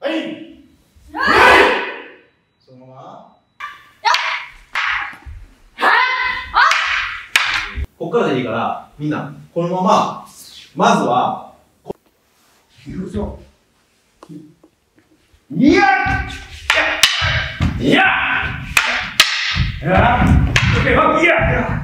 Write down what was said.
はい。そのまま。こっからでいいから、みんな、このまま、まずは、よいしょ。いやいやいやいや